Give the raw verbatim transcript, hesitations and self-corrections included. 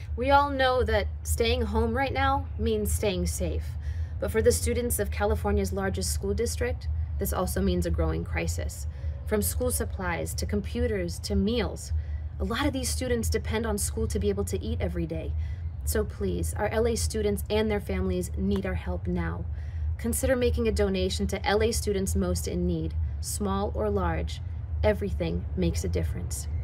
We all know that staying home right now means staying safe. But for the students of California's largest school district, this also means a growing crisis. From school supplies to computers to meals, a lot of these students depend on school to be able to eat every day. So please, our L A students and their families need our help now. Consider making a donation to L A students most in need, small or large. Everything makes a difference.